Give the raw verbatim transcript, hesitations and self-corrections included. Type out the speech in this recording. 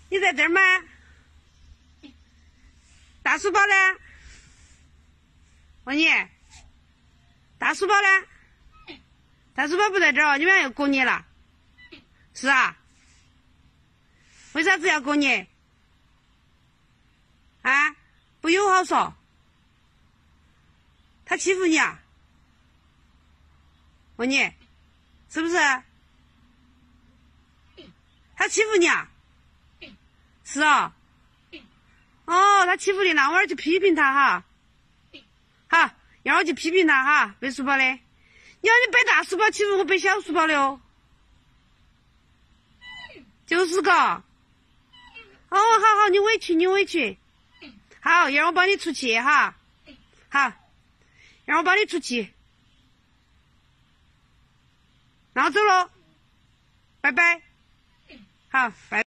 你在这儿吗？大书包呢？问你，大书包呢？大书包不在这儿，你们要过年了？是啊。为啥子要过年？啊？不友好说？他欺负你啊？问你，是不是？他欺负你啊？是啊。哦，他欺负你，那我儿去批评他哈。好，一会儿去批评他哈，背书包的。你要你背大书包欺负我背小书包的哦。就是个。哦，好好，你委屈，你委屈。好，一会儿我帮你出气哈。好，一会儿我帮你出气。那我走了，拜拜。好，拜拜。